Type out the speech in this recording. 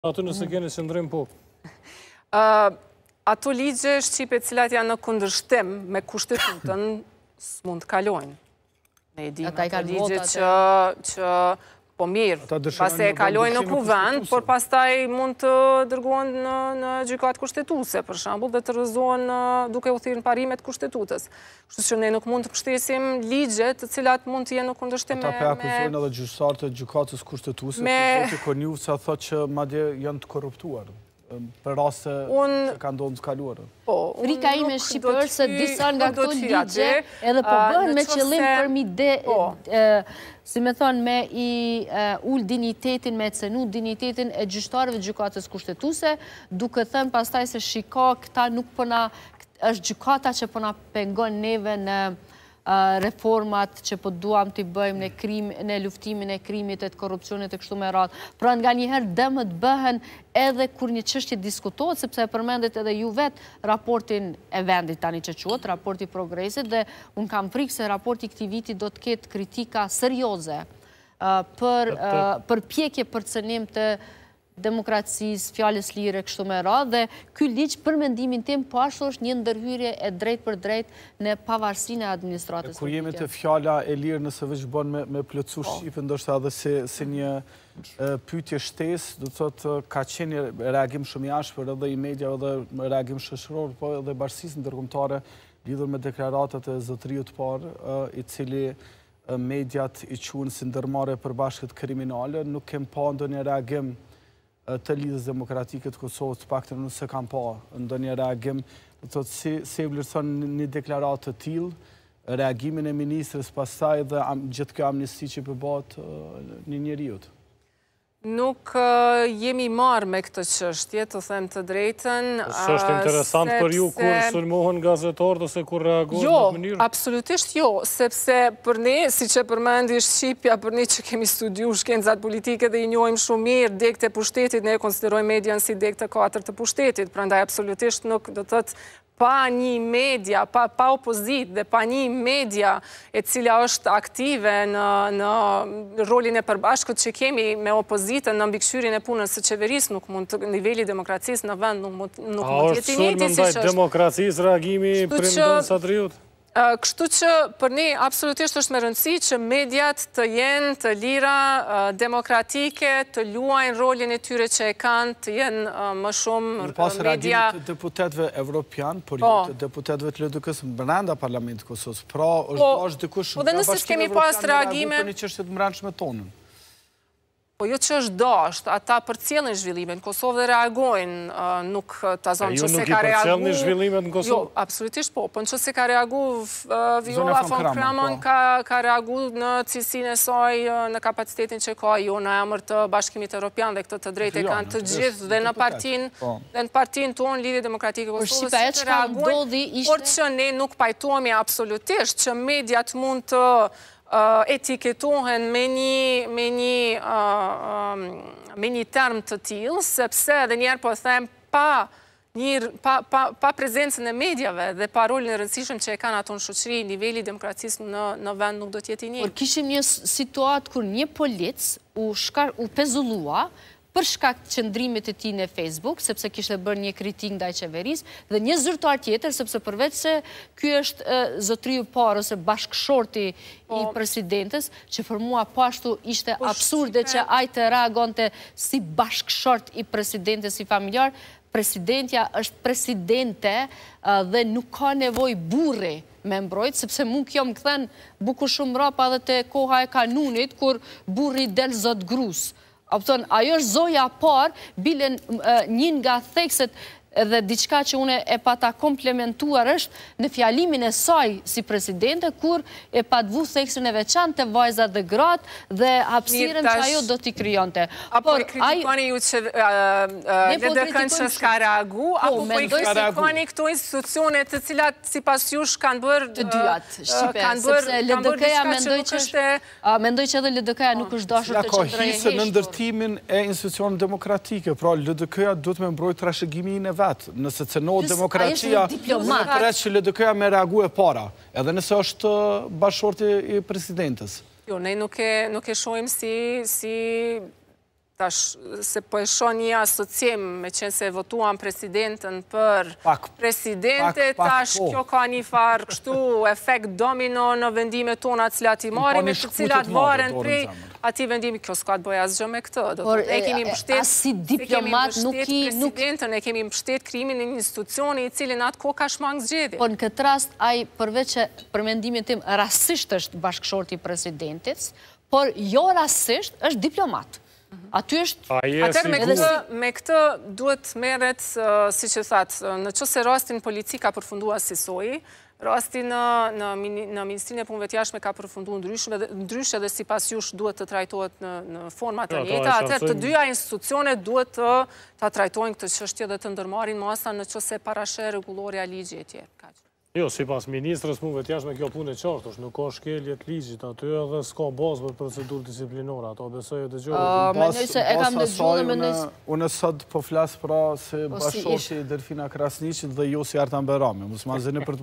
Ato nëse keni qëndrim po. Ato ligje shqipe cilat janë në kundërshtim me kushtetutën s'mund të kalojnë. Ne e dim ato ligje që po mirë, pas e kalojnë në kuvend, por pastaj mund të dërgohen në gjykatë kushtetuese, për shembull, dhe të rrëzohen duke u thirrë në parimet kushtetutës. Kështu që ne nuk mund të mbështesim ligje të cilat mund të jenë në kundërshtim me... Ata akuzojnë edhe gjyqtarët e gjykatës kushtetuese, por zoti Konjufca thotë që madje janë të korruptuar për raste që ka ndodhur të kaluar. Frika ime shqiptare se disa nga këto ligje edhe po bëhen me qëllim për si me thonë, me i ul dignitetin, me cenu dignitetin e gjyqtarëve të gjykatës kushtetuese, duke thënë pastaj se shiko, këta nuk përna, është gjykata që përna pengon neve në reformat që po duam të bëjmë në luftimin e krimit e të korupcionit e kështu me radhë. Pra nga njëherë dëmët bëhen edhe kur një çështje diskutohet, sepse e përmendet edhe ju vetë raportin e vendit tani që quhet, raporti progresit, dhe unë kam frikë se raporti këtij viti do të ketë kritika serioze për pjekje për cënim të demokracisë, fjalës lire, kështu me radhë, dhe ky ligj për mendimin tim po ashtu është një ndërhyrje e drejt për drejt në pavarësinë e administratës. Kur jemi te fjala e lirë, nëse veç bën me plotësu shqipe, ndoshta edhe si një pyetje shtesë, do të thotë ka qenë reagim shumë i ashpër edhe i media edhe reagim shoqëror, po edhe bashkisë ndërkombëtare lidhur me deklaratat e zotëriut të parë, i cili mediat i quajnë si ndërmarrje përbashkët kriminale, nuk kem pa ndonjë reagim të Lidhjes Demokratike të Kosovës, të paktën nëse kam pa ndonjë reagim, do të thotë si vlerëson një deklaratë të tillë, reagimin e ministrës pastaj dhe gjithë kjo amnisti që bëhet një njeriut. Nuk jemi marrë me këtë çështje, të them të drejtën. Është interesant për ju kur sulmohen gazetarët ose kur reagohen në mënyrë? Jo, absolutisht jo, sepse për ne, siç e përmendi Shqipja, për ne që kemi studiuar shkencat politike dhe i njohim shumë mirë degët e pushtetit, ne e konsiderojmë median si degët e katërt të pushtetit, prandaj absolutisht nuk do të thotë pa një media, pa opozit dhe pa një media e cila është aktive në rolin e përbashkët që kemi me opozitën në mbikëqyrjen e punës së qeverisë, nuk mund të nivelli demokracisë në vend nuk mund të jetë i njëjti siç është. A është ndaj demokracisë reagimi Premdan Sadriut? Kështu që për ne absolutisht është me rëndësi që mediat të jenë të lira, demokratike, të luajnë rolin e tyre që e kanë, të jenë më shumë media... Pas reagimit të deputetëve evropian, por jo të deputetëve të LDK-s brenda Parlamentit të Kosovës, pra është dikush nga Bashkimi Evropian reaguar për një çështje të brendshme tonën. Po jo që është dashtë, ata përcjellin zhvillimin në Kosovë dhe reagojnë, nuk ta zonë që se ka reagu... Ju nuk i përcjellni zhvillimet në Kosovë? Jo, absolutisht po, për në që se ka reagu Viola von Kramon, ka reagu në cilësinë e saj, në kapacitetin që ka jo në emër të Bashkimit Evropian dhe këtë të drejtë e kanë të gjithë dhe në partinë tonë, Lidhje Demokratike Kosovës, që reagojnë, por që ne nuk pajtohemi absolutisht që mediat mund të etiketohen me një term të tillë, sepse edhe njerë po them pa prezencën e medjave dhe pa rolin e rëndësishëm që e kanë ato në shoqëri, nivelli demokracisë në vend nuk do të jetë i njëjtë. Por kishim një situatë kur një polic u pezullua për shkak të qëndrimit të tij në Facebook, sepse kishte bërë një kritik ndaj qeverisë, dhe një zyrtar tjetër, sepse përveç se ky është zotriu parë ose bashkëshorti i presidentes, që për mua po ashtu ishte absurde që ai të reagonte si bashkëshort i presidentes si familjar. Presidentja është presidente dhe nuk ka nevojë burri me mbrojt, sepse mund kjo më kthen bukur shumë rrapa edhe te koha e kanunit kur burri del zot grus. Ajo është zoja parë, bilen një nga thekset edhe diçka që une e pata komplementuar është në fjalimin e saj si presidente, kur e pat vu theksin e veçan të vajzat dhe gratë dhe hapësirën që ajo do t'i kryonte. Apo i kritikoni ju që LDK-n që s'ka reagu, apo i kritikoni këto institucionet të cilat si pas jush kanë bërë... Të dyat, Shqipe, sepse LDK-ja mendoj që edhe LDK-ja nuk është dashur të qëndrojë hisë në ndërtimin e institucionet demokratike, pra LDK-ja duhet me mbrojt trashëgimin e vetë, nëse cënohet demokracia, nuk përret që LDK-ja me reagu e para, edhe nëse është bashkëshorti i presidentes. Jo, ne nuk e shohim si se po e shoh një asociem me qenë se votuam presidentën për presidente, tash kjo ka një farë kështu efekt domino në vendimet tona cilat i marim e të cilat varen prej ati vendimi, kjo s'ka të bëja asgjë me këtë. E kemi mbështet presidentën, e kemi mbështet krimin në një institucioni i cili në atë ko ka shmang zgjedhje. Po në këtë rast, ai përveç që për mendimin tim rasisht është bashkëshorti i presidentit, por jo rasisht është diplomat. Aty është... Atër me këtë duhet merret, si që thatë, në qëse rastin polici ka përfundua si soji, rasti në Ministrinë e Punëve të Jashtme ka përfundu ndryshe dhe si pas jush duhet të trajtohet në format të njëjta, atër të dyja institucione duhet të trajtojnë këtë çështje dhe të ndërmarrin masa në qëse parashe rregullorja ligji e tjerë. Jo, si pas Ministrës Punëve të Jashtme kjo punë e qartë është, nuk ka shkeljet ligjit aty edhe s'ka bazë për procedurë disiplinore, ato besoj e të gjurë. Unë sot po flasë pra se bashkëshorti Delfina Krasniqit dhe Josi Artan Berami,